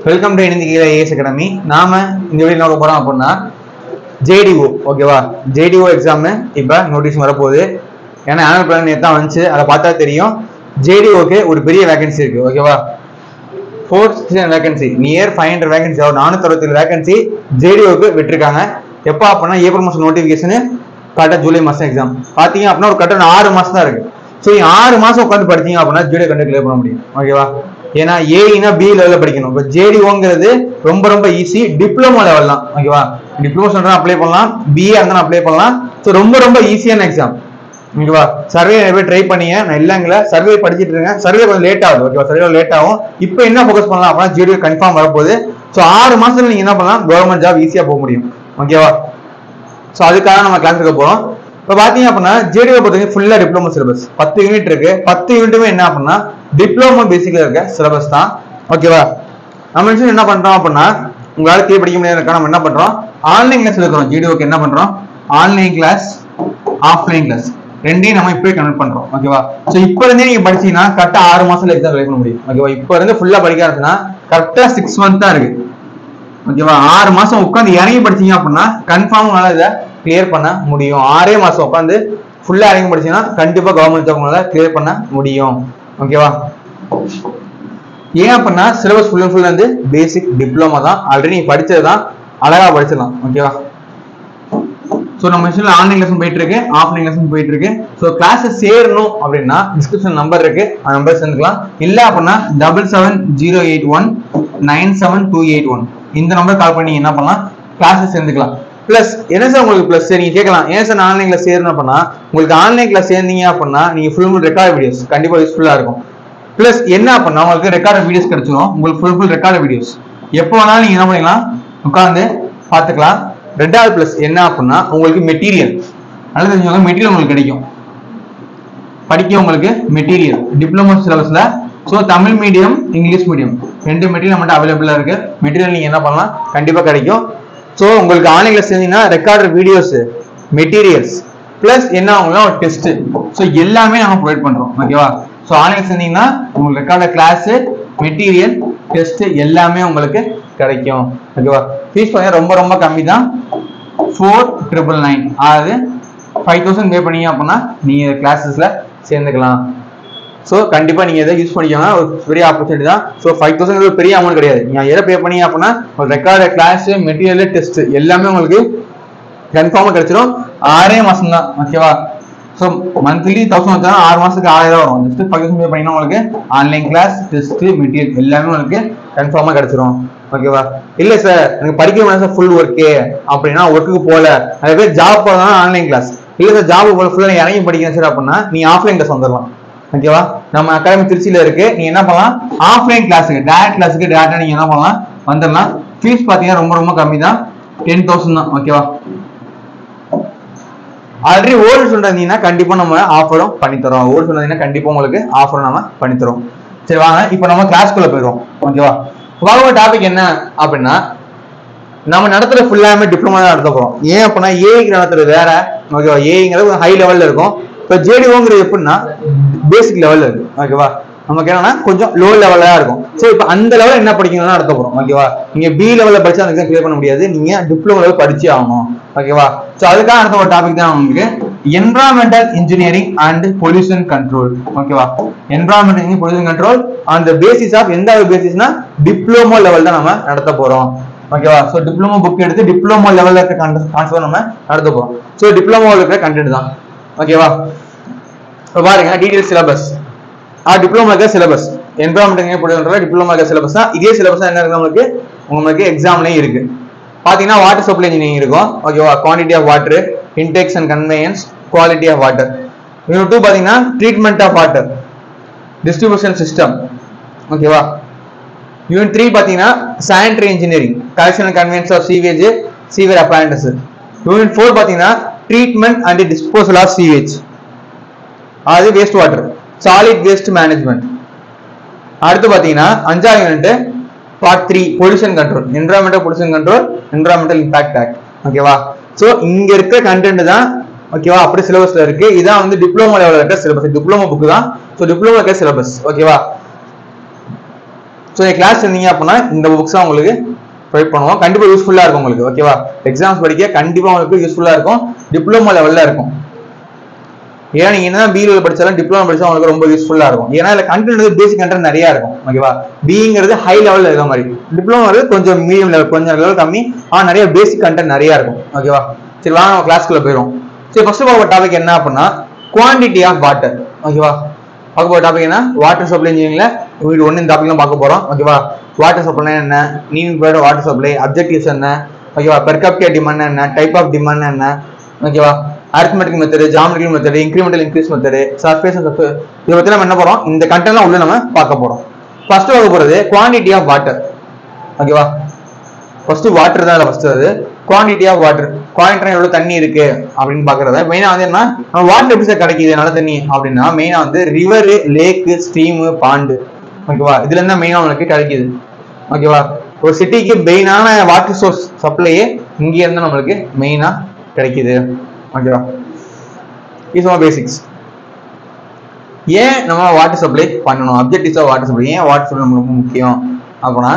Welcome to India IAS academy. நாம இந்த video என்ன போறோம் அப்படின்னா ஜேடிஓ. ஓகேவா, ஜேடிஓ எக்ஸாம் இப்போ நோட்டீஸ் வரப்போகுது. ஏன்னா ஆனுவல் பிளான் நேற்று தான் வந்துச்சு, அதை பார்த்தா தெரியும். ஜேடிஓக்கு ஒரு பெரிய வேகன்சி இருக்கு. ஓகேவா, 469 வேகன்சி, நியர் 500 வேகன்சி, 467 வேகன்சி ஜேடிஓக்கு விட்டுருக்காங்க. எப்போ அப்படின்னா ஏப்ரல் மாதம் நோட்டிஃபிகேஷனு, கரெக்டாக ஜூலை மாதம் எக்ஸாம். பார்த்தீங்க அப்படின்னா ஒரு கரெக்டாக 6 மாதம் தான் இருக்கு. ஸோ 6 மாதம் உட்காந்து படித்தீங்க அப்படின்னா ஜேடிஓ கண்டு கிளியர் பண்ண முடியும். ஓகேவா, ஏன்னா ஏனா பி லெவலில் படிக்கணும். இப்போ ஜேடிஓங்கிறது ரொம்ப ரொம்ப ஈஸி, டிப்ளமோ லெவல் தான். ஓகேவா, டிப்ளமோ சென்டர் அப்ளை பண்ணலாம், பிஏ இருந்தாலும் அப்ளை பண்ணலாம். ஸோ ரொம்ப ரொம்ப ஈஸியான எக்ஸாம். ஓகேவா, சர்வே நிறைய பேர் ட்ரை பண்ணீங்க, நான் இல்லைங்களா சர்வே படிச்சுட்டு இருக்கேன். சர்வே கொஞ்சம் லேட் ஆகுது. ஓகேவா, சர்வே லேட் ஆகும். இப்போ என்ன ஃபோக்கஸ் பண்ணலாம் அப்படின்னா ஜேடிஓ கன்ஃபார்ம் வரப்போகுது. ஸோ 6 மாசத்துல நீங்க என்ன பண்ணலாம், கவர்மெண்ட் ஜாப் ஈஸியாக போக முடியும். ஓகேவா, ஸோ அதுக்காக நம்ம கிளாஸ் எடுக்க போறோம். இப்போ பாத்தீங்க அப்படின்னா ஜேடிஓ பொறுத்தவரைக்கும் ஃபுல்லா டிப்ளமோ சிலபஸ் 10 யூனிட் இருக்கு. 10 யூனிட்டுமே என்ன அப்படின்னா டிப்ளமோ பேசிக்ல இருக்க சிலபஸ் தான். ஓகேவா, நம்ம என்ன பண்றோம் அப்படின்னா உங்களால கீழே படிக்க முடியாது, நம்ம என்ன பண்றோம் ஆன்லைன் கிளாஸ் எடுக்கிறோம். ஜேடிஓக்கு என்ன பண்றோம், ஆன்லைன் கிளாஸ் ஆஃப்லைன் கிளாஸ் ரெண்டையும் நம்ம இப்பவே கனெக்ட் பண்றோம். ஓகேவா, ஸோ இப்போ இருந்தே நீங்க படிச்சீங்கன்னா கரெக்டா 6 மாசத்துல எக்ஸாம் கிளியர் பண்ண முடியும். ஓகேவா, இப்போ இருந்து ஃபுல்லா படிக்க ஆரம்பிச்சுன்னா கரெக்டா 6 மந்த் தான் இருக்கு. ஓகேவா, 6 மாசம் உட்காந்து இறங்கி படிச்சீங்க அப்படின்னா கன்ஃபார்ம் உங்களால இதை கிளியர் பண்ண முடியும். 6 மாசம் உட்காந்து ஃபுல்லா இறங்கி படிச்சீங்கன்னா கண்டிப்பா கவர்மெண்ட் ஜாப் உங்களால கிளியர் பண்ண முடியும். ஓகேவா, ஏன் அப்படின்னா சிலபஸ் ஃபுல் அண்ட் ஃபுல் வந்து பேசிக் டிப்ளமோ தான். ஆல்ரெடி நீ படிச்சது தான், அழகா படிச்சிடலாம். ஓகேவா, ஸோ நம்ம ஆன்லைன் கிளாஸும் போயிட்டு இருக்கு, ஆஃப்லைன் கிளாஸும் போயிட்டு இருக்கு. ஸோ கிளாஸ் சேரணும் அப்படின்னா டிஸ்கிரிப்ஷன் நம்பர் இருக்கு, அந்த நம்பர் சேர்ந்துக்கலாம். இல்லை அப்படின்னா 7708197281 இந்த நம்பர் கால் பண்ணி என்ன பண்ணலாம், கிளாஸஸ் சேர்ந்துக்கலாம். பிளஸ் என்ன சார் உங்களுக்கு பிளஸ் நீங்க கேட்கலாம், ஏன் சார் ஆன்லைன் கிளாஸ் சேரணும் அப்படின்னா உங்களுக்கு ஆன்லைன் கிளாஸ் சேர்ந்தீங்க அப்படின்னா நீங்க ஃபுல் ரெக்கார்ட் வீடியோஸ் கண்டிப்பா யூஸ்ஃபுல்லா இருக்கும். பிளஸ் என்ன அப்படின்னா உங்களுக்கு ரெக்கார்ட் வீடியோஸ் கிடைச்சிடும். உங்களுக்கு ஃபுல் ரெக்கார்ட் வீடியோஸ் எப்போ வேணாலும் நீங்க என்ன பண்ணிக்கலாம், உட்காந்து பார்த்துக்கலாம். ரெண்டாவது பிளஸ் என்ன அப்படின்னா உங்களுக்கு மெட்டீரியல் நல்ல தெரிஞ்சவங்க மெட்டீரியல் உங்களுக்கு கிடைக்கும். படிக்க உங்களுக்கு மெட்டீரியல் டிப்ளமோ சிலபஸ்ல. So Tamil medium English medium ரெண்டு மெட்டீரியல் மட்டும் அவைலபிளா இருக்கு. மெட்டீரியல் நீங்க என்ன பண்ணலாம், கண்டிப்பா கிடைக்கும். ஸோ உங்களுக்கு ஆன்லைன் கிளாஸ் செஞ்சீங்கன்னா ரெக்கார்டு வீடியோஸ், மெட்டீரியல்ஸ் பிளஸ் என்ன ஆகுங்களா ஒரு டெஸ்ட். ஸோ எல்லாமே நம்ம ப்ரொவைட் பண்றோம். ஓகேவா, ஸோ ஆன்லைன் செஞ்சீங்கன்னா உங்களுக்கு ரெக்கார்டு கிளாஸ், மெட்டீரியல், டெஸ்ட் எல்லாமே உங்களுக்கு கிடைக்கும். ஓகேவா, ஃபீஸ் பார்த்தீங்கன்னா ரொம்ப ரொம்ப கம்மி தான், 4999. அதாவது 5000 பே பண்ணீங்க அப்படின்னா நீங்க கிளாஸஸ்ல சேர்ந்துக்கலாம். ஸோ கண்டிப்பா நீங்க எதை யூஸ் பண்ணிக்கோங்க, ஒரு பெரிய ஆப்பர்ச்சுனிட்டி தான். ஸோ 5000 பெரிய அமௌண்ட் கிடையாது. நீங்க எதை பே பண்ணீங்க அப்படின்னா ஒரு ரெக்கார்டு கிளாஸ், மெட்டீரியல், டெஸ்ட் எல்லாமே உங்களுக்கு கன்ஃபார்மா கிடைச்சிடும். 6 மாசம் தான். ஓகேவா, ஸோ மந்த்லி 1000 வச்சா 6 மாசத்துக்கு 1000 வரும். ஜஸ்ட் 5000 பே பண்ணீங்கன்னா உங்களுக்கு ஆன்லைன் கிளாஸ், டெஸ்ட், மெட்டீரியல் எல்லாமே உங்களுக்கு கன்ஃபார்மா கிடைச்சிடும். ஓகேவா, இல்ல சார் எனக்கு படிக்க முடியாது சார் ஃபுல் ஒர்க்கு அப்படின்னா ஒர்க்குக்கு போல நிறைய பேர் ஜாப் போறதுனால ஆன்லைன் கிளாஸ், இல்ல சார் ஜாப் ஃபுல்லா இறங்கி படிக்கிறேன் சார் அப்படின்னா நீ ஆஃப்லைன் கிளாஸ் வந்துடலாம். ஓகேவா, நம்ம அகாடமி திருச்சியில இருக்கு. நீங்க என்ன பண்ணலாம், ஆஃப்லைன் கிளாஸுக்கு டைரக்ட் கிளாஸுக்கு டைரக்டா நீங்க என்ன பண்ணலாம் வந்துடலாம். ஃபீஸ் பாத்தீங்கன்னா ரொம்ப ரொம்ப கம்மி தான், 10,000 தான். ஓகேவா, ஆல்ரெடி ஓல்டு சொல்றீங்கன்னா கண்டிப்பா நம்ம ஆஃபரும் பண்ணி தரோம். ஓல்டு சொல்றீங்கன்னா கண்டிப்பா உங்களுக்கு ஆஃபரும் நம்ம பண்ணி தரோம். சரி வாங்க இப்போ நம்ம கிளாஸ்க்குள்ள போயிடுவோம். ஓகேவா, வாங்க டாபிக் என்ன அப்படின்னா நம்ம நடத்துற ஃபுல்லாமே டிப்ளமோ தான் நடத்த போறோம். ஏன் அப்படின்னா ஏஐக்கு நடத்துறது வேற. ஓகேவா, ஏஐங்கிறது ஹை லெவல்ல இருக்கும். இப்போ ஜேடிஓங்கிறது எப்படின்னா பேசிக் லெவல்ல இருக்கு. ஓகேவா, நமக்கு என்னன்னா கொஞ்சம் லோ லெவலா இருக்கும். ஸோ இப்போ அந்த லெவலில் என்ன படிக்கணும்னு நடத்த போறோம். ஓகேவா, நீங்க பி லெவலில் படிச்சா அந்த எக்ஸாம் கிளியர் பண்ண முடியாது, நீங்க டிப்ளமோ லெவல் படிச்சே ஆகணும். ஓகேவா, ஸோ அதுக்காக அடுத்த ஒரு டாபிக் தான் உங்களுக்கு environmental engineering and pollution control. ஓகேவா, environmental engineering pollution control on the basis of எந்த பேசிஸ்னா டிப்ளமோ லெவல் தான் நம்ம நடத்த போறோம். ஓகேவா, ஸோ டிப்ளமோ புக் எடுத்து டிப்ளமோ லெவலில் இருக்க கான்செப்ட் நம்ம நடத்த போறோம். ஸோ டிப்ளமோவில் இருக்கிற கண்டென்ட் தான். ஓகேவா, இப்போ பாருங்க டீடைல் சிலபஸ் டிப்ளமோ இருக்க சிலபஸ் என்விரான்மெண்டல் பொல்யூஷன் டிப்ளமோ இருக்க சிலபஸ் தான். இதே சிலபஸ் என்ன இருக்கு உங்களுக்கு எக்ஸாம்லயும் இருக்கு. பாத்தீங்கன்னா வாட்டர் சப்ளை இன்ஜினியரிங் இருக்கும். ஓகேவா, quantity of water, intakes and conveyance, quality of water. Unit 2 பாத்தீங்கன்னா treatment of water, distribution system. ஓகேவா, யூனிட் 3 பாத்தீங்கன்னா sanitary engineering, collection and conveyance of sewage, sewage appliances. Unit 4 பாத்தீங்கன்னா treatment and disposal of sewage, அது waste water, solid waste management. அடுத்து பாத்தீங்கன்னா 5ஆவது unit part 3 pollution control, environmental pollution control, environmental impact act. ஓகேவா, so இங்க இருக்க content தான். ஓகேவா, அப்படி சிலபஸ்ல இருக்கு. இதான் வந்து டிப்ளமோ லெவல்ல இருக்க சிலபஸ், டிப்ளமோ புக் தான். சோ டிப்ளமோ இருக்க சிலபஸ். ஓகேவா, ஸோ கிளாஸ் இருந்தீங்க அப்படின்னா இந்த புக்ஸ் உங்களுக்கு ப்ரொவைட் பண்ணுவோம். கண்டிப்பா யூஸ்ஃபுல்லா இருக்கும் உங்களுக்கு. ஓகேவா? எக்ஸாம்ஸ் படிக்க கண்டிப்பா உங்களுக்கு யூஸ்ஃபுல்லா இருக்கும். டிப்ளமோ லெவல்ல இருக்கும். ஏன்னா நீங்க என்ன பிஇல படிச்சாலும் டிப்ளமோ படிச்சா உங்களுக்கு ரொம்ப யூஸ்ஃபுல்லா இருக்கும். ஏன்னா இதுல கண்டென்ட் வந்து பேசிக் கண்டென்ட் நிறைய இருக்கும். ஓகேவா? பிங்கிறது ஹை லெவல்ல இருக்க மாதிரி, டிப்ளமோ கொஞ்சம் மீடியம் லெவல், கொஞ்சம் லெவல் கம்மி, ஆனா நிறைய பேசிக் கண்டென்ட் நிறைய இருக்கும். ஓகேவா? சரி வாங்க நம்ம கிளாஸ்க்குள்ள போயிடும். சரி ஃபர்ஸ்ட் பார்க்க டாபிக் என்ன அப்படின்னா குவான்டிட்டி ஆஃப் வாட்டர். ஓகேவா? பார்க்க போற டாபிக் என்ன? வாட்டர் சப்ளை இன்ஜினியரிங்ல வீடு 1 இந்த டாபிக் பார்க்க போறோம். ஓகேவா? வாட்டர் சப்ளை என்ன, நீட் வாட்டர் சப்ளை, அப்ஜெக்டிவ்ஸ் என்ன, ஓகேவா? பெர் கேபிட்டா டிமாண்ட் என்ன, டைப் ஆஃப் டிமாண்ட் என்ன, ஓகேவா? Arithmetic method, geometrical method, incremental increase method, surface and surface, இத பத்தி நம்ம என்ன போறோம், இந்த கண்டென்ட்லாம் உள்ள நம்ம பார்க்க போறோம். ஃபர்ஸ்ட் பார்க்க போறது குவான்டிட்டி ஆஃப் வாட்டர். ஓகேவா? ஃபர்ஸ்ட் வாட்டர் தான் ஃபர்ஸ்ட். அது குவான்டிட்டி ஆஃப் வாட்டர், குவான்டிட்டி எவ்வளவு தண்ணி இருக்கு அப்படின்னு பாக்குறத மெயினா வந்து என்ன, நம்ம வாட்டர் எப்படி சார் கிடைக்குது நல்ல தண்ணி அப்படின்னா மெயினா வந்து ரிவர், லேக், ஸ்ட்ரீம், பாண்டு. ஓகேவா? இதுல இருந்தா மெயினா உங்களுக்கு கிடைக்குது. ஓகேவா? ஒரு சிட்டிக்கு மெயினான வாட்டர் சோர்ஸ் சப்ளையே இங்க இருந்து நம்மளுக்கு மெயினா கிடைக்குது. ஓகேவா? Is all basics. ஏன் நம்ம வாட்டர் சப்ளை பண்ணணும், அப்ஜெக்டிவ்ஸ் ஆஃப் வாட்டர் சப்ளை, ஏன் வாட்டர் சப்ளை நமக்கு ரொம்ப முக்கியம் அப்படின்னா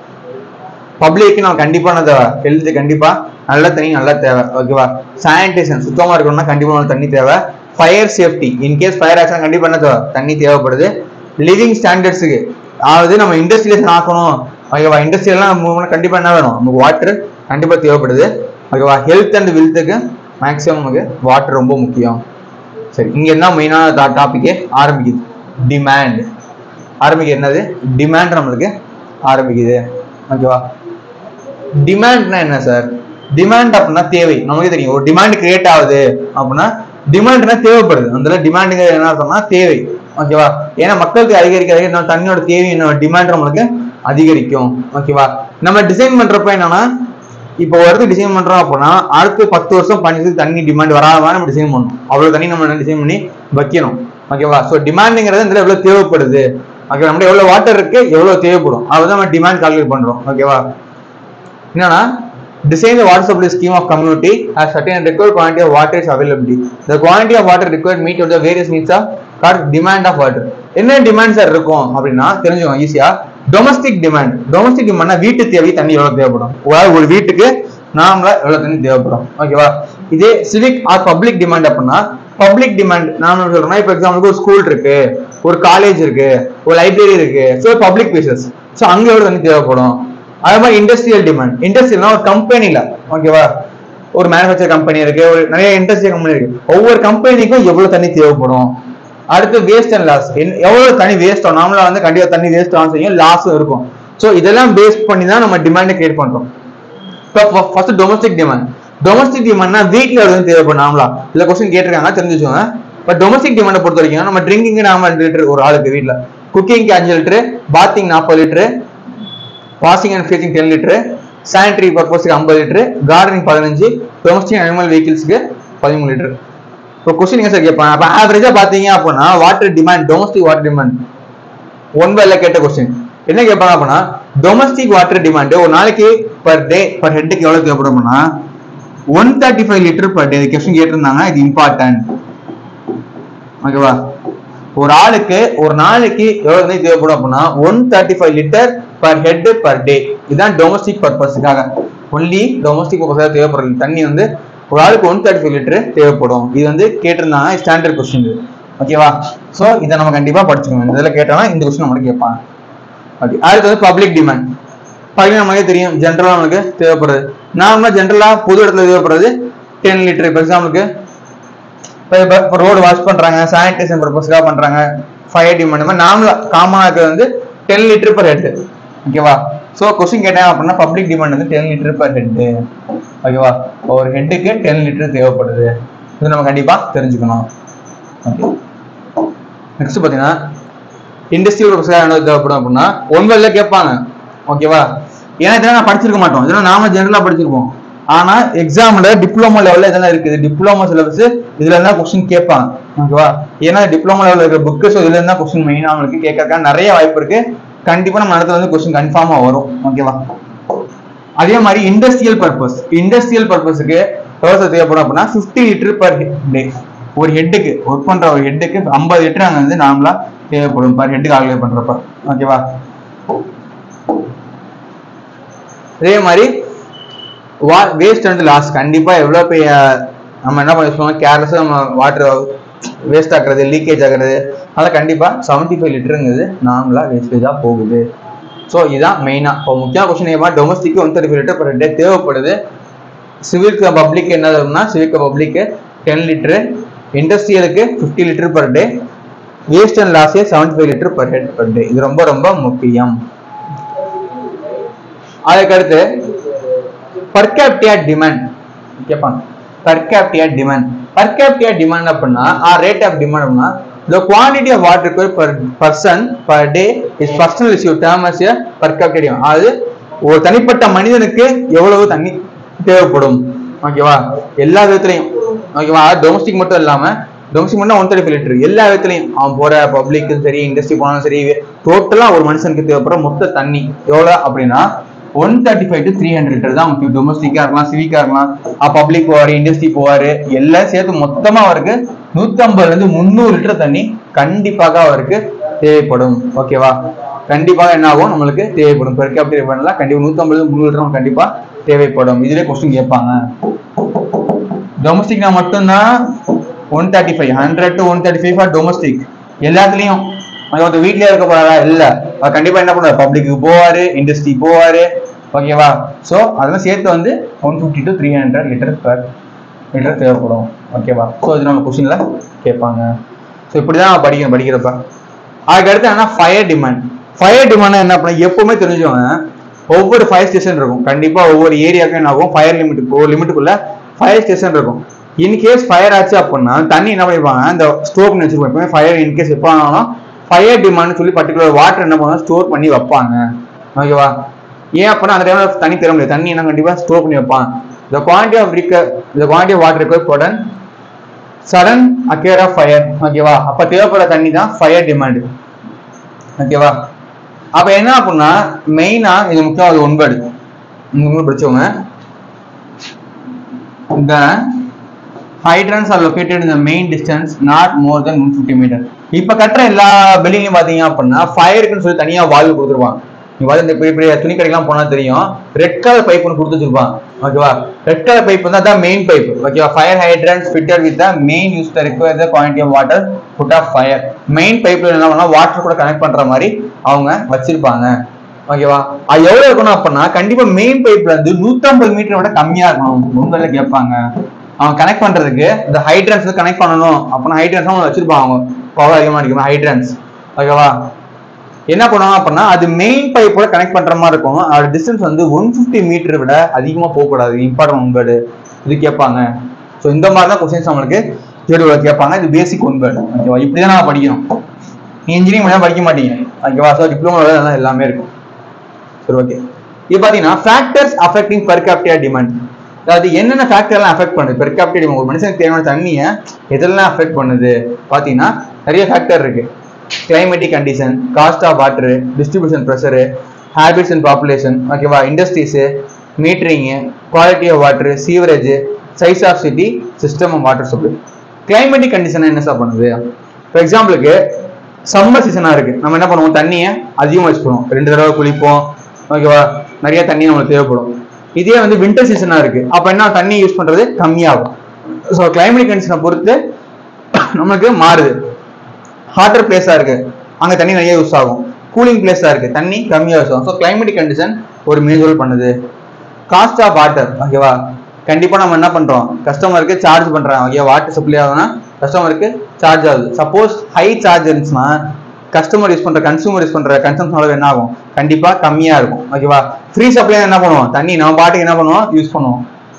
பப்ளிக்கு நம்ம கண்டிப்பா என்ன தேவை, ஹெல்த் கண்டிப்பா நல்ல தண்ணி நல்லா தேவை. ஓகேவா? சானிடேஷன் சுத்தமா இருக்கணும்னா கண்டிப்பா நம்ம தண்ணி தேவை. Fire safety, in case fire accident கண்டிப்பா என்ன தேவை, தண்ணி தேவைப்படுது. லிவிங் ஸ்டாண்டர்ட்ஸுக்கு, அதாவது நம்ம இண்டஸ்ட்ரியலைசேஷன் ஆக்கணும். ஓகேவா? இண்டஸ்ட்ரியெல்லாம் கண்டிப்பா என்ன வேணும், நமக்கு வாட்டர் கண்டிப்பா தேவைப்படுது. ஓகேவா? ஹெல்த் அண்ட் வெல்த்துக்கு மேக்ஸிமம் நமக்கு வாட்டர் ரொம்ப முக்கியம். சரி, இங்க என்ன மெயினான டாபிக் ஆரம்பிக்குது, டிமாண்ட் ஆரம்பிக்குது. என்னது டிமாண்ட் நம்மளுக்கு ஆரம்பிக்குது. ஓகேவா? டிமாண்ட்னா என்ன சார்? டிமாண்ட் அப்படின்னா தேவை. நமக்கு தெரியும் ஒரு டிமாண்ட் கிரியேட் ஆகுது அப்படின்னா டிமாண்ட்னா தேவைப்படுது. அந்த டிமாண்டுங்க என்ன சொன்னா தேவை. ஓகேவா? ஏன்னா மக்களுக்கு அதிகரிக்க தண்ணியோட தேவை என்ன, டிமாண்ட் நம்மளுக்கு அதிகரிக்கும். ஓகேவா? நம்ம டிசைன் பண்றப்ப என்னன்னா, இப்போ ஒரு டிசைன் பண்றோம் அப்படின்னா அடுத்து 10 வருஷம் பண்ணி தண்ணி டிமாண்ட் வராத மாதிரி நம்ம டிசைன் பண்ணணும். அவ்வளவு தண்ணி நம்ம டிசைன் பண்ணி வைக்கணும். ஓகேவா? ஸோ டிமாண்டுங்கிறது இந்த எவ்வளவு தேவைப்படுது. ஓகே, நம்ம எவ்வளவு வாட்டர் இருக்கு, எவ்வளவு தேவைப்படும், அதுதான் நம்ம டிமாண்ட் கால்குலேட் பண்றோம். ஓகேவா? என்னன்னா design the water supply scheme of community as certain required quantity of water is availability. The quantity of water required meet the various needs of called demand of water. என்ன demand sir இருக்கும் அப்படின்னா தெரிஞ்சுக்கோங்க ஈஸியா. Domestic demand, domestic டிமாண்ட்னா வீட்டு தேவை தண்ணி எவ்வளவு தேவைப்படும், ஒரு வீட்டுக்கு நாமளா எவ்வளவு தண்ணி தேவைப்படும். ஓகேவா? இதே சிவிக் ஆர் பப்ளிக் டிமாண்ட் அப்படின்னா பப்ளிக் டிமாண்ட் நாம சொல்றோம்னா இப்போ எக்ஸாம்பிளுக்கு ஒரு ஸ்கூல் இருக்கு, ஒரு காலேஜ் இருக்கு, ஒரு லைப்ரரி இருக்கு, ஸோ பப்ளிக் பிளேசஸ், ஸோ அங்க எவ்வளவு தண்ணி தேவைப்படும். அதே மாதிரி இண்டஸ்ட்ரியல் டிமாண்ட், இண்டஸ்ட்ரியல்னா ஒரு கம்பெனில, ஓகேவா, ஒரு மேனுஃபேக்சர் கம்பெனி இருக்கு, ஒரு நிறைய இண்டஸ்ட்ரியல் கம்பெனி இருக்கு, ஒவ்வொரு கம்பெனிக்கும் எவ்வளவு தண்ணி தேவைப்படும். அடுத்து வேஸ்ட் அண்ட் லாஸ், எவ்வளவு தண்ணி வேஸ்ட் ஆகும், நாமளா வந்து கண்டிப்பா தண்ணி வேஸ்ட் ஆகும் செய்யும், லாஸும் இருக்கும். ஸோ இதெல்லாம் பேஸ் பண்ணி தான் நம்ம டிமாண்டை கிரியேட் பண்றோம். இப்போ ஃபர்ஸ்ட் டொமஸ்டிக் டிமாண்ட். டொமஸ்டிக் டிமாண்ட்னா வீட்டில் எவ்வளவு தேவைப்படும் நாமளா, இல்ல கொஸ்டின் கேட்டிருக்காங்க தெரிஞ்சுக்கோங்க. பட் டொமஸ்டிக் டிமாண்டை பொறுத்த வரைக்கும் நம்ம ட்ரிங்கிங் நாம 2 லிட்டர் ஒரு ஆளுக்கு வீட்டில், குக்கிங்க்கு 5 litre, bathing 40 litre, washing and fetching 10 litre, sanitary பர்பஸ்க்கு 50 லிட்டரு, கார்டனிங் 15, டொமஸ்டிக் அனிமல் வெஹிக்கிள்ஸ்க்கு 13 லிட்டர். இப்போ கொஸ்டின் சார் கேட்பாங்க. அப்போ ஆவரேஜா பாத்தீங்க அப்படின்னா water demand, domestic water demand 1/L கேட்ட கொஸ்டின் என்ன கேட்பாங்க அப்படின்னா டொமஸ்டிக் வாட்டர் டிமாண்ட் ஒரு நாளைக்கு பர் டே பர் ஹெட்டுக்கு எவ்வளவு தேவைப்படும்னா 135 லிட்டர் பர் டே. கொஸ்டின் கேட்டிருந்தாங்க, இது இம்பார்ட்டன்ட். ஓகேவா? ஒரு ஆளுக்கு ஒரு நாளைக்கு எவ்வளவு தண்ணி தேவைப்படும் அப்படின்னா 135 litre per head per day. இதுதான் டொமஸ்டிக் பர்பஸ்க்காக, ஒன்லி டொமஸ்டிக் பர்பஸ்க்காக தேவைப்படுற தண்ணி வந்து ஒரு ஆளுக்கு 135 லிட்டர் தேவைப்படும். இது வந்து கேட்டிருந்தாங்க, ஸ்டாண்டர்ட் கொஸ்டின். ஓகேவா? ஸோ இதை நம்ம கண்டிப்பா படிச்சுக்கணும். இதில் கேட்டாலும் இந்த கொஸ்டின் நம்மளுக்கு கேட்பாங்க. ஓகே, அடுத்து வந்து பப்ளிக் டிமாண்ட். பப்ளிக் நமக்கு தெரியும், ஜென்ரலா நமக்கு தேவைப்படுறது, நார்மலா ஜென்ரலா பொது இடத்துல தேவைப்படுறது 10 லிட்டர். இப்போ எக்ஸாம்பிளுக்கு இப்போ ரோடு வாஷ் பண்றாங்க, சானிடேஷன் பர்பஸ்க்காக பண்றாங்க, ஃபயர் டிமாண்ட் நார்மலா காமனா இருக்கிறது வந்து 10 லிட்டர் பர் ஹெட். ஓகேவா? ஸோ கொஸ்டின் கேட்டாங்க அப்படின்னா பப்ளிக் டிமாண்ட் வந்து 10 லிட்டர் பர் ஹெட். ஓகேவா? ஒரு ஹெட்டுக்கு 10 லிட்டர் தேவைப்படுது. இது நம்ம கண்டிப்பா தெரிஞ்சுக்கணும். ஓகே, நெக்ஸ்ட் பாத்தீங்கன்னா இண்டஸ்ட்ரியல் பர்பஸ்க்காக என்ன தேவைப்படும் அப்படின்னா 1/L கேட்பாங்க. ஓகேவா? ஏன்னா இதெல்லாம் நான் படிச்சிருக்க மாட்டோம், இதெல்லாம் நாம ஜெனரலா படிச்சிருப்போம். ஆனா எக்ஸாம்ல டிப்ளமோ லெவல்ல இதெல்லாம் இருக்குது, டிப்ளமோ சிலபஸ் இதுல இருந்தா கொஸ்டின் கேட்பாங்க. ஓகேவா? ஏன்னா டிப்ளமோ லெவல்ல இருக்கிற புக்கு, ஸோ இதுல இருந்தா கொஸ்டின் மெயினா அவங்களுக்கு கேட்கறதுக்கான நிறைய வாய்ப்பு இருக்கு. கண்டிப்பா நம்ம இடத்துல வந்து கொஸ்டின் கன்ஃபார்மா வரும். ஓகேவா? அதே மாதிரி இண்டஸ்ட்ரியல் பர்பஸ், இண்டஸ்ட்ரியல் பர்பஸ்க்கு எவ்வளவு தேவைப்படும் அப்படின்னா 50 லிட்டர் பர் டே. ஒரு ஹெட்டுக்கு ஒர்க் பண்ற ஒரு ஹெட்டுக்கு 50 லிட்டர் அங்க வந்து நார்மலா தேவைப்படும் பர் ஹெட்டுக்கு கால்குலேட் பண்றப்ப. ஓகேவா? அதே மாதிரி வேஸ்ட் அண்ட் லாஸ் கண்டிப்பா எவ்வளவு பெரிய நம்ம என்ன பண்ணுவோம் கேர்லெஸ்ஸா நம்ம வாட்டர் வேஸ்ட் ஆகுறது லீக்கேஜ் ஆகுறது அதெல்லாம் கண்டிப்பா 75 லிட்டருங்கிறது நார்மலா வேஸ்டேஜா போகுது. ஸோ இதுதான் மெயினா இப்போ முக்கியமான கொஸ்டின் ஏமா டொமஸ்டிக் 135 லிட்டர் பர் டே தேவைப்படுது. சிவிக் பப்ளிக் என்ன ஆகும்னா சிவிக் பப்ளிக் 10 லிட்டரு, இண்டஸ்ட்ரியலுக்கு 50 litre per day, waste and லாஸே 75 litre per head per day. இது ரொம்ப ரொம்ப முக்கியம். அதுக்கடுத்து per capita demand கேட்பாங்க. per capita demand அப்படின்னா rate of demand அப்படின்னா the quantity of water required per person per day is personal issue term as a per capita demand. அது ஒரு தனிப்பட்ட மனிதனுக்கு எவ்வளவு தண்ணி தேவைப்படும் ஓகேவா எல்லா விதத்துலையும் ஓகேவா டொமஸ்டிக் மட்டும் இல்லாம டொமஸ்டிக் மட்டும் 135 லிட்டர் எல்லா விதத்துலையும் அவன் போற பப்ளிக்கும் சரி இண்டஸ்ட்ரி போனாலும் சரி டோட்டலா ஒரு மனுஷனுக்கு தேவைப்படுற மொத்த தண்ணி எவ்வளவு அப்படின்னா 135 to 300 லிட்டர் தான் முக்கியம். டொமஸ்டிக்கா இருக்கலாம் சிவிக்கா இருக்கலாம் பப்ளிக் போவாரு இண்டஸ்ட்ரி போவாரு எல்லாம் சேர்த்து மொத்தமா அவருக்கு 150 இருந்து 300 லிட்டர் தண்ணி கண்டிப்பாக அவருக்கு தேவைப்படும் ஓகேவா. கண்டிப்பாக என்ன ஆகும் நம்மளுக்கு தேவைப்படும் பெர் கேபிட்டல் பண்ணலாம் கண்டிப்பா 150 300 லிட்டர் கண்டிப்பா தேவைப்படும். இதுல கொஸ்டின் கேட்பாங்க. டொமஸ்டிக்னா மட்டும்தான் 135 100 to 135 ஃபார் டொமஸ்டிக் எல்லாத்துலயும் வீட்லயே இருக்க போறாரா இல்ல கண்டிப்பா என்ன பண்ணுவாரு பப்ளிக்கு போவாரு இண்டஸ்ட்ரி போவாரு ஓகேவா. சோ அதெல்லாம் சேர்த்து வந்து 150 to 300 லிட்டர் பர் லிட்டர் தேவைப்படும் ஓகேவா. ஸோ இது நம்ம கொஸ்டின்ல கேட்பாங்க. ஸோ இப்படிதான் படிக்கிறப்ப. அதுக்கடுத்து என்ன ஃபயர் டிமாண்ட் என்ன பண்ண எப்பவுமே தெரிஞ்சவங்க ஒவ்வொரு ஃபயர் ஸ்டேஷன் இருக்கும் கண்டிப்பா ஒவ்வொரு ஏரியாவுக்கும் என்ன ஆகும் ஃபயர் லிமிட்டுக்குள்ள ஃபயர் ஸ்டேஷன் இருக்கும். இன்கேஸ் ஃபயர் ஆச்சு அப்படின்னா தண்ணி என்ன பண்ணிருப்பாங்க அந்த ஸ்டோர் பண்ணி வச்சிருப்பாங்க. எப்பவுமே ஃபயர் இன்கேஸ் எப்போ ஆனாலும் ஃபயர் டிமாண்ட் சொல்லி பர்டிகுலர் வாட்டர் என்ன பண்ணுவாங்க ஸ்டோர் பண்ணி வைப்பாங்க ஓகேவா. ஏன் அப்படின்னா அந்த டைம்ல தண்ணி தர முடியாது தண்ணி என்ன கண்டிப்பா ஸ்டோர் பண்ணி வைப்பாங்க. the quantity of water required for sudden occur of fire ஓகேவா. அப்ப தேவைப்படுற தண்ணி தான் ஃபயர் டிமாண்ட் ஓகேவா. அப்ப என்ன அப்படின்னா மெயினா இது முக்கியம் 9 படிச்சவங்க the hydrants are located in the main distance not more than 150 meter. இப்ப கட்டுற எல்லா பில்டிங்லயும் பாத்தீங்க அப்படின்னா ஃபயருக்குன்னு சொல்லி தனியா வால்வு கொடுத்துருவாங்க. நீங்க வந்து இந்த பெரிய துணி கடைக்கெல்லாம் போனா தெரியும் ரெட் கலர் பைப் ஒன்று கொடுத்து வச்சிருப்பாங்க ஓகேவா. ரெட் கலர் பைப் வந்து அதான் மெயின் பைப் ஓகேவா. Fire hydrants fitted with the main use to require the quantity of water put of fire. Main பைப்ல என்ன பண்ணா வாட்டர் கூட கனெக்ட் பண்ற மாதிரி அவங்க வச்சிருப்பாங்க ஓகேவா. அது எவ்வளவு இருக்கணும் அப்படின்னா கண்டிப்பா மெயின் பைப்ல இருந்து 150 மீட்டர் விட கம்மியா இருக்கணும். உங்களை கேட்பாங்க அவன் கனெக்ட் பண்றதுக்கு இந்த ஹைட்ரன்ஸ் கனெக்ட் பண்ணணும் அப்படின்னா ஹைட்ரன்ஸ் வச்சிருப்பாங்க அவங்க பவர் அதிகமா இருக்கும் ஹைட்ரன்ஸ் ஓகேவா. என்ன பண்ணுவாங்க அப்படின்னா அது மெயின் பைப்போட கனெக்ட் பண்ற மாதிரி இருக்கும். அதோட டிஸ்டன்ஸ் வந்து 150 மீட்டர் விட அதிகமா போகக்கூடாது. இம்பார்ட்டன்ட் இது கேட்பாங்க. ஸோ இந்த மாதிரி தான் கொஸ்டின்ஸ் நம்மளுக்கு கேட்பாங்க. இது பேசிக் ஓகேவா. இப்படிதான் நான் படிக்கணும். நீ இன்ஜினியரிங் பண்ணா படிக்க மாட்டீங்க ஓகேவா. ஸோ டிப்ளமோல எல்லாமே இருக்கும். சரி ஓகே. இது பாத்தீங்கன்னா factors affecting per capita demand. அதாவது என்னென்ன ஃபேக்டர் எல்லாம் அஃபெக்ட் பண்ணுது பெர் கேபிட்டா டிமாண்ட் ஒரு மனுஷனுக்கு தேவையான தண்ணியை எதெல்லாம் அஃபெக்ட் பண்ணுது பாத்தீங்கன்னா நிறைய ஃபேக்டர் இருக்கு. Climatic condition, cost of water, distribution pressure, habits and population ஓகேவா, industries, metering, quality of water, sewerage, size of city, system of water supply. Climatic condition என்ன சார் பண்ணுது? ஃபார் எக்ஸாம்பிளுக்கு சம்மர் சீசனா இருக்கு நம்ம என்ன பண்ணுவோம் தண்ணியை அதிகமாக வச்சுக்கணும் 2 தடவை குளிப்போம் ஓகேவா. நிறைய தண்ணி நம்மளுக்கு தேவைப்படும். இதே வந்து வின்டர் சீசனா இருக்கு அப்ப என்ன தண்ணி யூஸ் பண்றது கம்மியாகும். ஸோ கிளைமேட்டிக் கண்டிஷனை பொறுத்து நம்மளுக்கு மாறுது. ஹாட்டர் பிளேஸா இருக்கு அங்க தண்ணி நிறைய யூஸ் ஆகும். கூலிங் பிளேஸா இருக்கு தண்ணி கம்மியா யூஸ் ஆகும். ஸோ கிளைமேட்டிக் கண்டிஷன் ஒரு மேஜர் பண்ணுது. காஸ்ட் ஆஃப் வாட்டர் ஓகேவா. கண்டிப்பா நம்ம என்ன பண்றோம் கஸ்டமருக்கு சார்ஜ் பண்றோம் ஓகே. வாட்டர் சப்ளை ஆகுதுன்னா கஸ்டமருக்கு சார்ஜ் ஆகுது. சப்போஸ் ஹை சார்ஜ் இருந்துச்சுன்னா கஸ்டமர் யூஸ் பண்ற கன்சூமர் யூஸ் பண்ற கன்சம்ஷன் அளவு என்ன ஆகும் கண்டிப்பா கம்மியா இருக்கும் ஓகேவா. ஃப்ரீ சப்ளை என்ன பண்ணுவோம் தண்ணி நம்ம பாட்டுக்கு என்ன பண்ணுவோம் யூஸ் பண்ணுவோம்.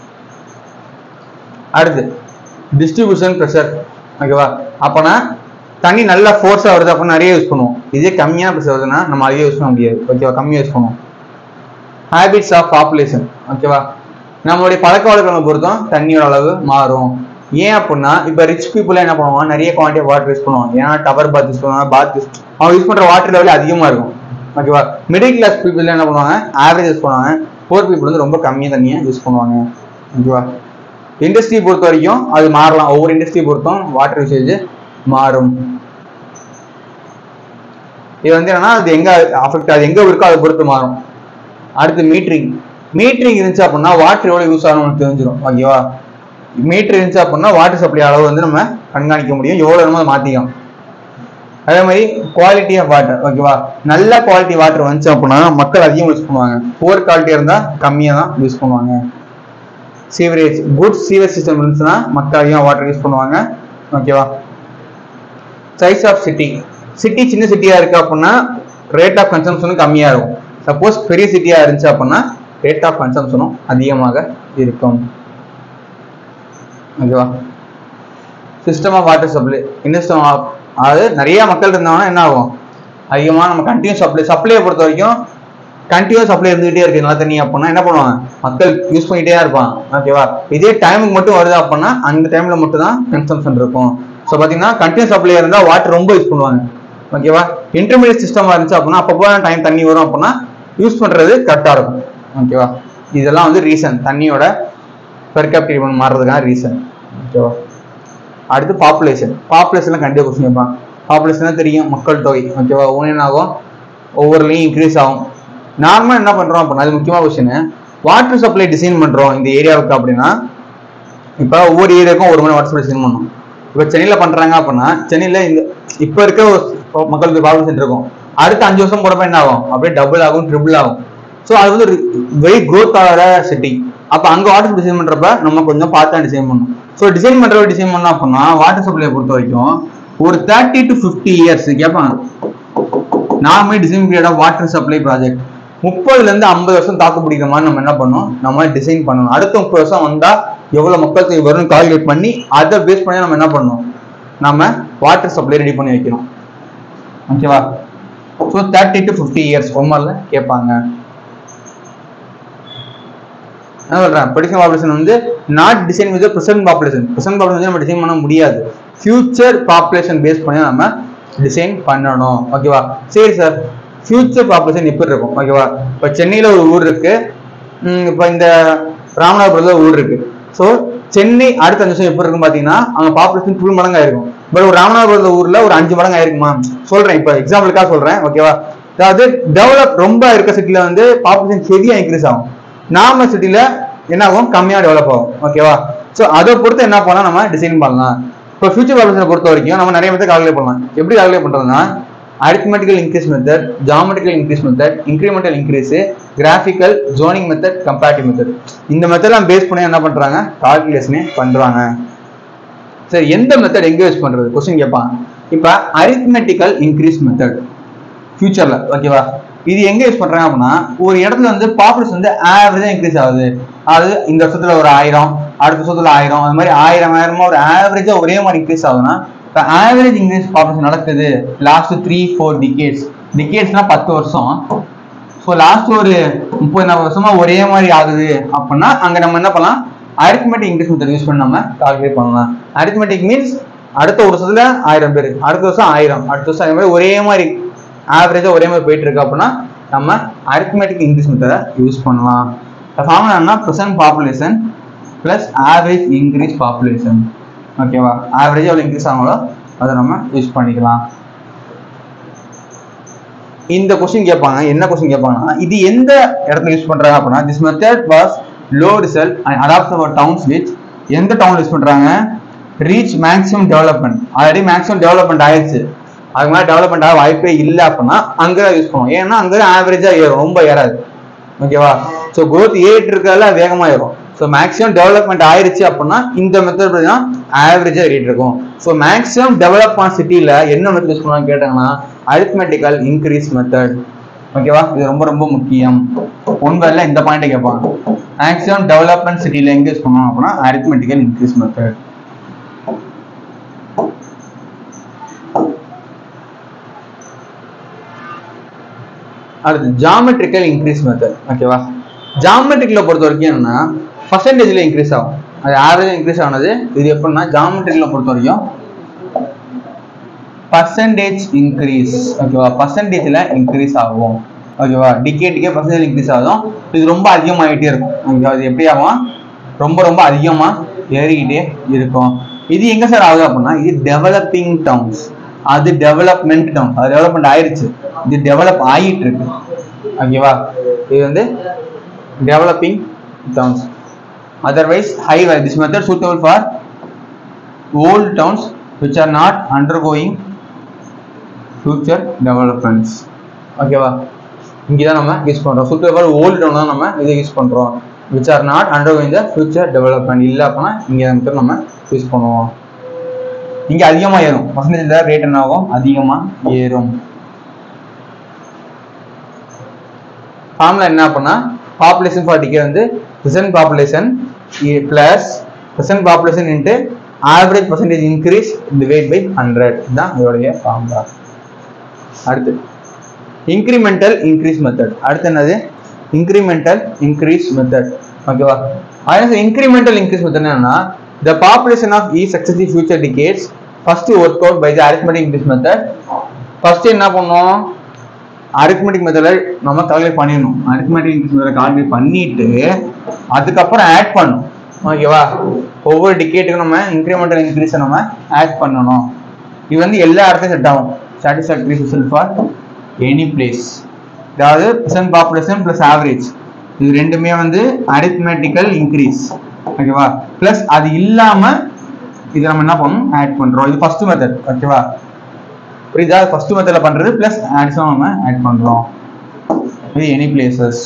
அடுத்து டிஸ்ட்ரிபியூஷன் ப்ரெஷர் ஓகேவா. அப்பனா தண்ணி நல்லா ஃபோர்ஸா வருது அப்ப நிறைய யூஸ் பண்ணுவோம். இதே கம்மியான ப்ரெஷர் வருதுன்னா நம்ம அதிக யூஸ் பண்ண முடியாது ஓகேவா. கம்மியா யூஸ் பண்ணுவோம். ஹேபிட்ஸ் ஆஃப் பாப்புலேஷன் ஓகேவா. நம்மளுடைய பழக்க வழக்கங்களை பொறுத்தும் தண்ணியோட அளவு மாறும். ஏன் அப்படின்னா இப்ப ரிச் பீப்புள் என்ன பண்ணுவாங்க நிறைய குவான்டிட்டி ஆஃப் வாட்டர் யூஸ் பண்ணுவாங்க. ஏன்னா டவர் பாத் யூஸ் பண்ணுவாங்க அவங்க யூஸ் பண்ற வாட்டர் லெவல் அதிகமா இருக்கும் ஓகேவா. மிடில் கிளாஸ் பீப்புள் என்ன பண்ணுவாங்க ஆவரேஜ் யூஸ் பண்ணுவாங்க. புவர் பீப்புள் வந்து ரொம்ப கம்மியா தண்ணியை யூஸ் பண்ணுவாங்க ஓகேவா. இண்டஸ்ட்ரி பொறுத்த வரைக்கும் அது மாறலாம். ஒவ்வொரு இண்டஸ்ட்ரி பொறுத்தும் வாட்டர் யூசேஜ் மாறும். இது வந்து என்னன்னா அது எங்க அஃபெக்ட் அது எங்க இருக்கோ அதை பொறுத்து மாறும். அடுத்து மீட்டரிங் மீட்டரிங் இருந்துச்சு அப்படின்னா வாட்டர் எவ்வளவு யூஸ் ஆகணும்னு தெரிஞ்சிடும். ஓகேவா, மீட்டர் இருந்துச்சு அப்படின்னா வாட்டர் சப்ளை அளவு வந்து நம்ம கண்காணிக்க முடியும், எவ்வளவு நம்ம மாத்திக்கலாம். அதே மாதிரி குவாலிட்டி ஆஃப் வாட்டர். ஓகேவா, நல்ல குவாலிட்டி வாட்டர் வந்துச்சு அப்படின்னா மக்கள் அதிகம் யூஸ் பண்ணுவாங்க, புவர் குவாலிட்டியா இருந்தா கம்மியா தான் யூஸ் பண்ணுவாங்க. சீவரேஜ், குட் சீவரேஜ் சிஸ்டம் இருந்துச்சுன்னா மக்கள் அதிகம் வாட்டர் யூஸ் பண்ணுவாங்க. ஓகேவா. சைஸ் ஆஃப் சிட்டி, சிட்டி சின்ன சிட்டியா இருக்கு அப்படின்னா ரேட் ஆஃப் கன்சம்ஷனும் கம்மியா இருக்கும். சப்போஸ் பெரிய சிட்டியா இருந்துச்சு அப்படின்னா ரேட் ஆஃப் கன்சம்ஷனும் அதிகமாக இருக்கும். ஓகேவா. System of water supply, system of, அதாவது நிறைய மக்கள் இருந்தாங்கன்னா என்ன ஆகும், அதிகமாக நம்ம கண்டினியூஸ் சப்ளையை பொறுத்த வரைக்கும் கண்டினியூஸ் சப்ளை இருந்துகிட்டே இருக்கு நல்ல தண்ணி அப்படின்னா என்ன பண்ணுவாங்க, மக்கள் யூஸ் பண்ணிட்டே தான் இருப்பாங்க. ஓகேவா, இதே டைமுக்கு மட்டும் வருது அப்படின்னா அந்த டைம்ல மட்டும் தான் கன்சம்ஷன் இருக்கும். ஸோ பார்த்தீங்கன்னா கண்டினியூஸ் சப்ளை இருந்தால் வாட்டர் ரொம்ப யூஸ் பண்ணுவாங்க. ஓகேவா, இன்டர்மீடியட் சிஸ்டமா இருந்துச்சு அப்படின்னா அப்பப்போ டைம் தண்ணி வரும் அப்படின்னா யூஸ் பண்றது கரெக்டா இருக்கும். ஓகேவா, இதெல்லாம் வந்து ரீசன், தண்ணியோட பெர் கேபிட்டா மாறுறதுக்கான ரீசன். ஓகேவா. அடுத்து பாப்புலேஷன், பாப்புலேஷன்ல கண்டிப்பாக கொஸ்டின் கேட்பாங்க. பாப்புலேஷன் தெரியும், மக்கள் தொகை. ஓகேவா, ஒன்று ஆகும், ஒவ்வொருலையும் இன்க்ரீஸ் ஆகும். நார்மலாக என்ன பண்றோம் அப்படின்னா, அது முக்கியமான கொஸ்டின், வாட்டர் சப்ளை டிசைன் பண்றோம் இந்த ஏரியாவுக்கு அப்படின்னா, இப்போ ஒவ்வொரு ஏரியாவுக்கும் ஒரு மணி வாட்டர் சப்ளை டிசைன் பண்ணணும். இப்போ சென்னையில் பண்றாங்க அப்படின்னா சென்னையில் இந்த இப்போ இருக்க மக்களுக்கு பாப்புலேஷன் இருக்கும், அடுத்த 5 வருஷம் போறப்ப என்ன ஆகும், அப்படியே டபுள் ஆகும், ட்ரிபிள் ஆகும். ஸோ அது வந்து வெரி க்ரோத் ஆகிற சிட்டி. அப்போ அங்கே வாட்டர் டிசைன் பண்றப்ப நம்ம கொஞ்சம் பார்த்து டிசைன் பண்ணணும். ஸோ டிசைன் பண்றவங்க டிசைன் பண்ணோம் அப்படின்னா வாட்டர் சப்ளையை பொறுத்த வரைக்கும் ஒரு 30 to 50 இயர்ஸ் கேட்பாங்க. Normally design period of water supply project 30ல இருந்து 50 வருஷம் தாக்கு பிடிக்கிற மாதிரி நம்ம என்ன பண்ணணும், நம்ம டிசைன் பண்ணணும். அடுத்த 30 வருஷம் வந்தா எவ்வளவு மக்கள் தொகை வரும்னு கால்குலேட் பண்ணி அதை பேஸ் பண்ணி நம்ம என்ன பண்ணணும், நம்ம வாட்டர் சப்ளை ரெடி பண்ணி வைக்கணும். ஓகேவா. ஸோ 30 to 50 இயர்ஸ் ஒன்மாரில் கேட்பாங்க. என்ன சொல்றேன், ப்ரெடிக்ஷன் பாப்புலேஷன் வந்து not design with present population. Present population நம்ம டிசைன் பண்ண முடியாது, ஃபியூச்சர் பாப்புலேஷன் பேஸ் பண்ணி நம்ம டிசைன் பண்ணணும். ஓகேவா. சரி சார், ஃபியூச்சர் பாப்புலேஷன் எப்படி இருக்கும். ஓகேவா, இப்போ சென்னையில் ஒரு ஊர் இருக்கு, இப்போ இந்த ராமநாதபுரத்தில் ஒரு ஊர் இருக்கு. ஸோ சென்னை அடுத்த 5 வருஷம் எப்படி இருக்கும் பார்த்தீங்கன்னா அங்கே பாப்புலேஷன் 2 மடங்கு ஆயிருக்கும். பட் ஒரு ராமநாதபுரத்தில் ஊரில் ஒரு 5 மடங்கு ஆயிருக்குமா சொல்றேன், இப்போ எக்ஸாம்பிளுக்காக சொல்றேன். ஓகேவா, அதாவது டெவலப் ரொம்ப இருக்க சிட்டில வந்து பாப்புலேஷன் ஹெவியா இன்க்ரீஸ் ஆகும், நார்மல் சிட்டில என்ன ஆகும், கம்மியா டெவலப் ஆகும். ஓகேவா. ஸோ அதை பொறுத்து என்ன பண்ணலாம், நம்ம டிசைன் பண்ணலாம். இப்போ ஃபியூச்சர் பாப்புலேஷனை பொறுத்த வரைக்கும் நம்ம நிறைய மெத்தட் கால்குலேட் பண்ணலாம். எப்படி கால்குலேட் பண்றதுன்னா arithmetical increase method, geometrical increase method, incremental increase, graphical, zoning method, comparative method. இந்த மெத்தட்லாம் பேஸ் பண்ணி என்ன பண்றாங்க, கால்குலேஷனே பண்றாங்க. சரி, எந்த மெத்தட் எங்க யூஸ் பண்றது क्वेश्चन கேட்பாங்க. இப்போ arithmetical increase method ஃபியூச்சர்ல. ஓகேவா, இது எங்க யூஸ் பண்றாங்க அப்படின்னா ஒரு இடத்துல வந்து பாப்புலேஷன் வந்து ஆவரேஜா இன்க்ரீஸ் ஆகுது. அது இந்த வருஷத்துல ஒரு 1000, அடுத்த வருஷத்துல 1000, அது மாதிரி 1000 ஒரு ஆவரேஜா ஒரே மாதிரி இன்க்ரீஸ் ஆகுதுன்னா ஆவரேஜ் இன்க்ரீஸ் பாப்புலேஷன் நடக்குது லாஸ்ட் 3-4 டிகேட்ஸ். டிகேட்ஸ்னா 10 வருஷம். ஸோ லாஸ்ட் ஒரு 30-40 வருஷமா ஒரே மாதிரி ஆகுது அப்படின்னா அங்க நம்ம என்ன பண்ணலாம், அரித்மெட்டிக் இன்க்ரீஸ் மெத்தட் யூஸ் பண்ணி நம்ம கால்குலேட் பண்ணலாம். அரித்மெட்டிக் மீன்ஸ் அடுத்த ஒரு வருஷத்துல 1000 பேர், அடுத்த வருஷம் 1000, அடுத்த வருஷம் அதே மாதிரி ஒரே மாதிரி ஆவரேஜா ஒரே மாதிரி போயிட்டு இருக்கு அப்படின்னா நம்ம அரித்மெட்டிக் இன்க்ரீஸ் மெத்தடை யூஸ் பண்ணலாம். ஃபார்முலா என்ன, present population plus average increase population. ஓகேவா, ஆவரேஜ் எவ்வளவு இன்க்ரீஸ் ஆகுங்களோ அதை நம்ம யூஸ் பண்ணிக்கலாம். இந்த கொஸ்டின் கேட்பாங்க, என்ன கொஸ்டின் கேட்பாங்கன்னா இது எந்த இடத்துல யூஸ் பண்றாங்க அப்படின்னா this method was low result and adapt for towns which, எந்த டவுன்ல யூஸ் பண்றாங்க, reach maximum development. Already maximum development ஆயிடுச்சு, அதுக்கு மேலே டெவலப்மெண்ட் ஆக வாய்ப்பே இல்லை அப்படின்னா அங்கதான் யூஸ் பண்ணுவோம். ஏன்னா அங்கே ஆவரேஜா ஏறும், ரொம்ப ஏறாது. ஓகேவா. ஸோ growth ஏறிட்டு இருக்கிறதுல வேகமா ஏறும். ஸோ மேக்ஸிமம் டெவலப்மெண்ட் ஆயிருச்சு அப்படின்னா இந்த மெத்தட் பார்த்தீங்கன்னா ஆவரேஜா ஏறிட்டு இருக்கும். ஸோ மேக்ஸிமம் டெவலப் ஆன சிட்டியில என்ன மெத்தட் யூஸ் பண்ணுவாங்க கேட்டாங்கன்னா அரித்மெட்டிக்கல் இன்க்ரீஸ் மெத்தட். ஓகேவா, இது ரொம்ப ரொம்ப முக்கியம். ஒன்பதுல இந்த பாயிண்ட் கேட்பாங்க, மேக்ஸிமம் டெவலப்மெண்ட் சிட்டியில எங்க யூஸ் பண்ணுவாங்க அப்படின்னா அரித்மெட்டிக்கல் இன்க்ரீஸ் மெத்தட். அடுத்து ஜாமெட்ரிக்கல் இன்க்ரீஸ் மெத்தட். ஓகேவா, ஜாமெட்ரிக்ல பொறுத்த வரைக்கும் என்னன்னா பர்சன்டேஜ்ல இன்க்ரீஸ் ஆகும், அது ஆவரேஜ் இன்க்ரீஸ் ஆனது. இது எப்படின்னா ஜாமெட்ரிக்ல பொறுத்த வரைக்கும் பர்சன்டேஜ் இன்க்ரீஸ். ஓகேவா, பர்சன்டேஜ்ல இன்க்ரீஸ் ஆகும். ஓகேவா, டிகேட்டுக்கே பர்சன்டேஜ் இன்க்ரீஸ் ஆகும். இது ரொம்ப அதிகமாகிட்டே இருக்கும். ஓகேவா, இது எப்படி ஆகும், ரொம்ப ரொம்ப அதிகமா ஏறிக்கிட்டே இருக்கும். இது எங்க சார் ஆகுது அப்படின்னா இது டெவலப்பிங் டவுன்ஸ், அது டெவலப்மெண்ட் டவுன், அது டெவலப்மெண்ட் ஆயிடுச்சு, இது டெவலப் ஆகிட்டு இருக்கு. ஓகேவா, இது வந்து developing towns. Otherwise, high value. This method suitable for old towns which are not undergoing future developments. ஓகேவா, இங்கே தான் நம்ம யூஸ் பண்ணுறோம். suitable old town தான் நம்ம இதை யூஸ் பண்ணுறோம். which are not undergoing the future development. இல்லை அப்படின்னா இங்கே மட்டும் நம்ம யூஸ் பண்ணுவோம். இங்கே அதிகமாக ஏறும், பர்சன்டேஜ் ரேட் என்ன ஆகும், அதிகமாக ஏறும். ஃபார்முலா என்ன அப்படின்னா பாப்புலேஷன் ஃபார் டிகே வந்து present population plus present population into average percentage increase divided by 100 தான் இதோடைய ஃபார்முலா. அடுத்து incremental increase method. அடுத்து என்னது, incremental increase method. ஓகேவா, அதாவது incremental increase method என்னன்னா the population of each successive future decades first worked out by the arithmetic increase method. first என்ன பண்ணுவோம், அரித்மெட்டிக் மெத்தட்ல நம்ம கால்குலேட் பண்ணிடணும். அரித்மெட்டிக் இன்க்ரீஸ் மெத்தட்ல கால்குலேட் பண்ணிட்டு அதுக்கப்புறம் ஆட் பண்ணணும். ஓகேவா, ஒவ்வொரு டிகேட்டுக்கும் நம்ம இன்க்ரிமெண்டல் இன்க்ரீஸை நம்ம ஆட் பண்ணணும். இது வந்து எல்லா இடத்துலையும் செட் ஆகும். Satisfactory result for any place. அதாவது பிரசன்ட் பாப்புலேஷன் பிளஸ் ஆவரேஜ், இது ரெண்டுமே வந்து அரித்மெட்டிக்கல் இன்க்ரீஸ். ஓகேவா, பிளஸ் அது இல்லாம இதை நம்ம என்ன பண்ணணும், ஆட் பண்றோம். இது ஃபர்ஸ்ட் மெத்தட். ஓகேவா, புரியுதா, ஃபர்ஸ்ட் மெத்தட்ல பண்றது பிளஸ் ஆட்ஸும் நம்ம ஆட் பண்றோம். இது any places.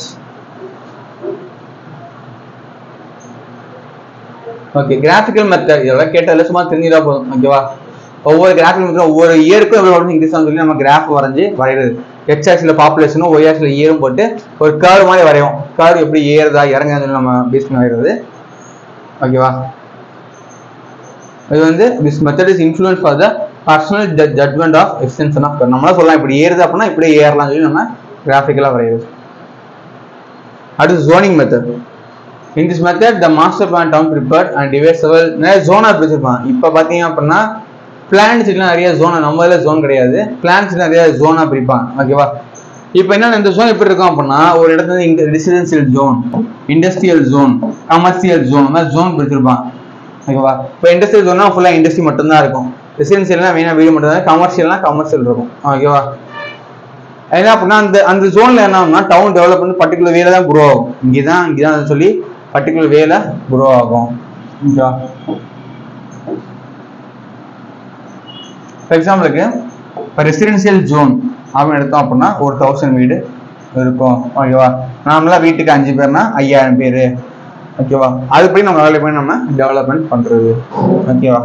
Okay, graphical method இதெல்லாம் கேட்டதில்ல, சும்மா தெரிஞ்சுதான் போதும். ஓகேவா, ஒவ்வொரு கிராஃபிக்கல் மெத்தட் ஒவ்வொரு இயருக்கும் எவ்வளவு இன்க்ரீஸ் ஆகும் சொல்லி நம்ம கிராஃப் வரைஞ்சி வரைகிறது. எக்ஸ் ஆக்சில் பாப்புலேஷனும் ஒய் ஆக்சில் இயரும் போட்டு ஒரு கர்வ் மாதிரி வரையும். கர்வ் எப்படி ஏறுதா இறங்குதுன்னு சொல்லி நம்ம பேஸ் பண்ணி வரைகிறது. ஓகேவா, இது வந்து this method is influence for the personal judgment of extension of curve. நம்மளால சொல்லலாம் இப்படி ஏறுது அப்படின்னா இப்படியே ஏறலாம் சொல்லி நம்ம கிராஃபிக்கலாக வரைகிறது. அடுத்து zoning method. In this method, the master plan town prepared and divisible zona பிரிச்சிருப்பாங்க. இப்போ பார்த்தீங்க அப்படின்னா பிளான்ஸ்லாம் நிறைய ஜோனா, நம்ம இதில் ஜோன் கிடையாது, பிளான்ஸ் நிறைய ஜோனா பிரிப்பாங்க. ஓகேவா, இப்போ என்ன இந்த ஜோன் எப்படி இருக்கும் அப்படின்னா ஒரு இடத்துல இங்கே residential zone, industrial zone, commercial zone, மாதிரி ஜோன் பிரிச்சிருப்பாங்க. ஓகேவா, இப்போ இண்டஸ்ட்ரியல் ஜோன்னா ஃபுல்லாக இண்டஸ்ட்ரி மட்டும்தான் இருக்கும், ரெசிடென்சியல்னா மெயினாக வீடு மட்டும் தான், கமர்ஷியல்னா கமர்ஷியல் இருக்கும். ஓகேவா, என்ன அப்படின்னா அந்த ஜோனில் என்ன டவுன் டெவலப்மெண்ட் பர்டிகுலர் வேலை தான் குரோ ஆகும். இங்கே தான் சொல்லி பர்டிகுலர் வேலை குரோ ஆகும். ஓகேவா, ஃபார் எக்ஸாம்பிளுக்கு இப்போ ரெசிடென்சியல் ஜோன் அப்படின்னு எடுத்தோம் அப்படின்னா ஒரு 1000 வீடு இருக்கும். ஓகேவா, நார்மலாக வீட்டுக்கு 5 பேர்னா 5000 பேர். ஓகேவா, அதுபடி நம்ம வேலை பண்ணி நம்ம டெவலப்மெண்ட் பண்ணுறது. ஓகேவா,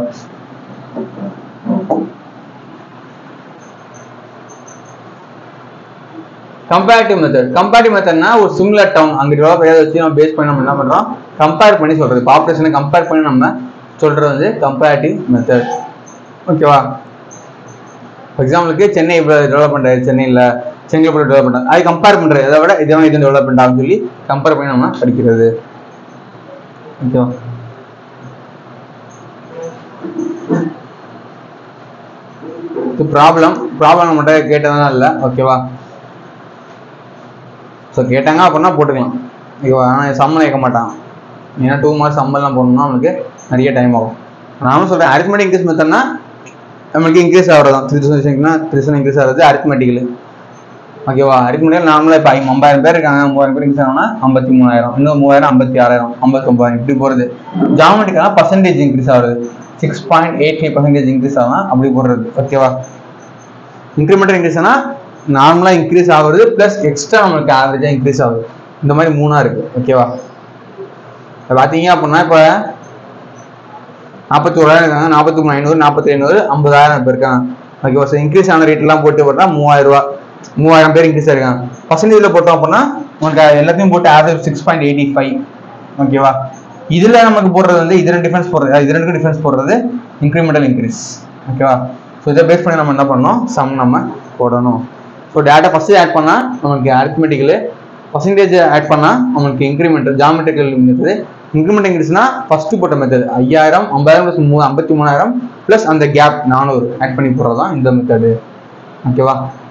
கம்பேரிட்டிவ் மெத்தட். கம்பேரிட்டிவ் மெத்தட்னா ஒரு சிமிலர் டவுன் அங்கே டெவலப் ஏதாவது வச்சு நம்ம பேஸ் பண்ணி நம்ம என்ன பண்ணுறோம், கம்பேர் பண்ணி சொல்கிறது. பாப்புலேஷனை கம்பேர் பண்ணி நம்ம சொல்கிறது வந்து கம்பேரிட்டிவ் மெத்தட். ஓகேவா, எக்ஸாம்பிளுக்கு சென்னை இப்போ டெவலப்மெண்ட் ஆயிடுச்சு, சென்னையில் செங்கல்பட்டு டெவலப்மெண்ட், அது கம்பேர் பண்ணுறது, அதை விட இதை இது டெவலப்மெண்ட் ஆகுன்னு சொல்லி கம்பேர் பண்ணி நம்ம படிக்கிறது. ஓகேவா, ப்ராப்ளம் மட்டும் கேட்டதுனால இல்லை. ஓகேவா, ஸோ கேட்டாங்க அப்படின்னா போட்டுக்கலாம். ஓகேவா, ஆனால் சம்பளம் கேட்க மாட்டாங்க. ஏன்னா 2 மார்க்ஸ் சம்பளம்லாம் போடணும்னா அவனுக்கு நிறைய டைம் ஆகும். நானும் சொல்கிறேன் அரித்மெட்டிக் இன்க்ரீஸ் மெத்தட்னா நம்மளுக்கு இன்க்ரீஸ் ஆகிறது தான். 3000 இன்க்ரீஸ் ஆகிறது அரித்மெட்டிக்கல். ஓகேவா, அரித்மெட்டிக்கல் நார்மலாக இப்போ 50,000 பேர் இருக்காங்க, 3000 பேர் இன்க்ரீஸ் ஆகணும்னா 53,000, இன்னும் 3000 56,000 59,000 இப்படி போகிறது. ஜாமெட்ரிக்கலாக பர்சன்டேஜ் இன்க்ரீஸ் ஆகுது, 6.85% இன்க்ரீஸ் ஆகலாம் அப்படி போடுறது. ஓகேவா, இன்க்ரிமெண்டல் இன்க்ரீஸ் ஆனால் நார்மலாக இன்க்ரீஸ் ஆகுறது ப்ளஸ் எக்ஸ்ட்ரா நம்மளுக்கு ஆவரேஜாக இன்க்ரீஸ் ஆகுது. இந்த மாதிரி 3 இருக்குது. ஓகேவா, பார்த்தீங்க அப்படின்னா இப்போ 41,000 இருக்காங்க, 43,500, 45,000, 50,000 பேர் இருக்காங்க. ஓகேவா, ஸோ இன்க்ரீஸ் ஆன ரேட்லாம் போட்டு போட்டால் 3000 ரூபா, 3000 பேர் இன்க்ரீஸ் ஆகிருக்காங்க. பர்சன்டேஜில் போட்டோம் அப்படின்னா உங்களுக்கு எல்லாத்தையும் போட்டு ஆவரேஜ் 6.85. ஓகேவா, இதில் நமக்கு போடுறது வந்து இது ரெண்டுக்கும் டிஃபரன்ஸ் போடுறது இன்க்ரிமெண்டல் இன்க்ரீஸ். ஓகேவா, ஸோ இதை பேஸ் பண்ணி நம்ம என்ன பண்ணணும், சம் நம்ம போடணும். ஸோ டேட்டா ஃபஸ்ட்டு ஆட் பண்ணால் நமக்கு அரித்மெட்டிக்கல், பர்சன்டேஜ் ஆட் பண்ணால் நம்மளுக்கு இன்க்ரிமெண்டல் ஜாமெட்ரிக்கல் மெத்தடு. இன்க்ரிமெண்ட் இன்க்ரீஸ்னா ஃபஸ்ட்டு போட்ட மெத்தட் 5000, 50,000 + 53,000 ப்ளஸ் அந்த கேப் 400 ஆட் பண்ணி போடுறது தான் இந்த மெத்தடு. ஓகேவா,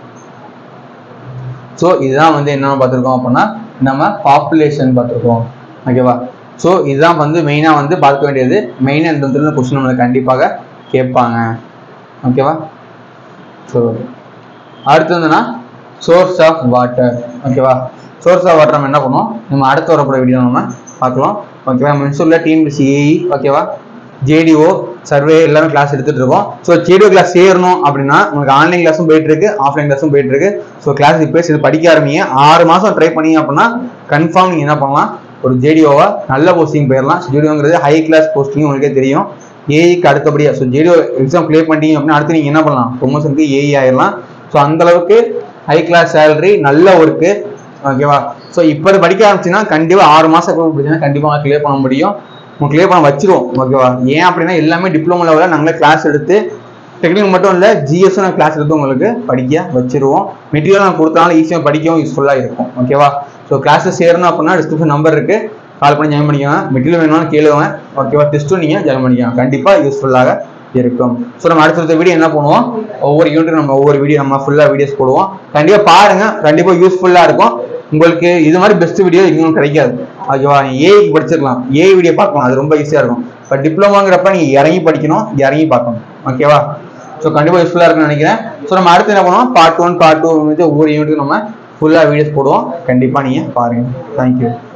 ஸோ இதுதான் வந்து என்னென்ன பார்த்துருக்கோம் அப்படின்னா நம்ம பாப்புலேஷன் பார்த்துருக்கோம். ஓகேவா, ஸோ இதுதான் வந்து மெயினாக வந்து பார்க்க வேண்டியது. மெயினாக இந்த கொஸ்டின் நம்மளுக்கு கண்டிப்பாக கேட்பாங்க. ஓகேவா, ஸோ அடுத்து வந்துன்னா சோர்ஸ் ஆஃப் வாட்டர். ஓகேவா, சோர்ஸ் ஆஃப் வாட்டர் நம்ம என்ன பண்ணுவோம், நம்ம அடுத்து வரப்போகிற வீடியோ நம்ம பார்க்கலாம். ஓகேவா, மென்சூரில் டிஎன்பிஎஸ்சி ஏஇ ஓகேவா, ஜேடிஓ சர்வே எல்லாமே கிளாஸ் எடுத்துட்டு இருக்கோம். ஸோ ஜேடிஓ கிளாஸ் சேரணும் அப்படின்னா உங்களுக்கு ஆன்லைன் கிளாஸும் போயிட்டு இருக்கு, ஆஃப்லைன் கிளாஸும் போயிட்டு இருக்கு. ஸோ கிளாஸ் இப்போ இது படிக்க ஆரம்பிங்க. 6 மாதம் ட்ரை பண்ணீங்க அப்படின்னா கன்ஃபார்ம் நீங்கள் என்ன பண்ணலாம், ஒரு ஜேடிஓவா நல்ல போஸ்டிங் போயிடலாம். ஜேடிஓங்கிறது ஹை கிளாஸ் போஸ்டிங் உங்களுக்கே தெரியும். ஏஇக்கு அடுத்தபடியா ஸோ ஜேடிஓ எக்ஸாம் கிளியர் பண்ணிட்டீங்க அப்படின்னா அடுத்து நீங்கள் என்ன பண்ணலாம், ப்ரொமோஷனுக்கு ஏஇ ஆயிடலாம். ஸோ அந்த அளவுக்கு ஹை கிளாஸ் சேலரி, நல்ல ஒர்க்கு ஓகேவா. ஸோ இப்போ படிக்க ஆரம்பிச்சுன்னா கண்டிப்பாக 6 மாதம் படிச்சுன்னா கண்டிப்பாக கிளியர் பண்ண முடியும். கிளியர் பண்ண வச்சிருவோம் ஓகேவா. ஏன் அப்படின்னா எல்லாமே டிப்ளமோ லெவலில் நாங்களே கிளாஸ் எடுத்து டெக்னிக் மட்டும் இல்லை ஜிஎஸும் நாங்கள் கிளாஸ் எடுத்து உங்களுக்கு படிக்க வச்சிருவோம். மெட்டீரியல் நாங்கள் கொடுத்தாலும் ஈஸியாக படிக்கவும் யூஸ்ஃபுல்லாக இருக்கும் ஓகேவா. ஸோ கிளாஸஸ் சேரணும் அப்படின்னா டிஸ்கிரிப்ஷன் நம்பர் இருக்குது, கால் பண்ணி ஜாயின் பண்ணிக்கோங்க. மெட்டீரியல் வேணும்னு கேளுங்க ஓகேவா. டெஸ்ட்டும் நீங்கள் ஜாயின் பண்ணிக்கோங்க, கண்டிப்பாக யூஸ்ஃபுல்லாக இருக்கும். ஸோ நம்ம அடுத்த வீடியோ என்ன பண்ணுவோம், ஒவ்வொரு யூனிட்டும் நம்ம ஒவ்வொரு வீடியோ நம்ம ஃபுல்லாக வீடியோஸ் போடுவோம். கண்டிப்பாக பாருங்கள், கண்டிப்பாக யூஸ்ஃபுல்லாக இருக்கும் உங்களுக்கு. இது மாதிரி பெஸ்ட் வீடியோ இன்னும் கிடைக்காது ஓகேவா. ஏஐக்கு படிச்சிருக்கலாம், ஏஐ வீடியோ பார்க்கலாம், அது ரொம்ப ஈஸியாக இருக்கும். இப்போ டிப்ளமோங்கிறப்ப நீங்கள் இறங்கி படிக்கணும், இறங்கி பார்க்கணும் ஓகேவா. ஸோ கண்டிப்பாக யூஸ்ஃபுல்லாக இருக்குன்னு நினைக்கிறேன். ஸோ நம்ம அடுத்து என்ன பண்ணுவோம், பார்ட் 1 பார்ட் 2 ஒவ்வொரு யூனிட்டுக்கும் நம்ம ஃபுல்லாக வீடியோஸ் போடுவோம். கண்டிப்பாக நீங்கள் பாருங்கள். தேங்க்யூ.